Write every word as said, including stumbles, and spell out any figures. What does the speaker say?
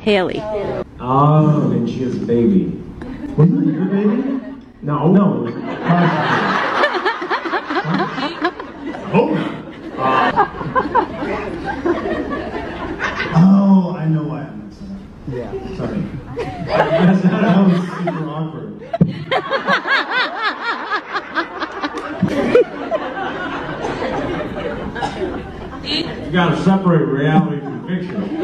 Haley. Oh, and she has a baby. Wasn't it your baby? No, no. It was Oh, uh, oh, I know why I'm mixing up. Yeah. Sorry. That's not how it's super awkward. You gotta separate reality from fiction.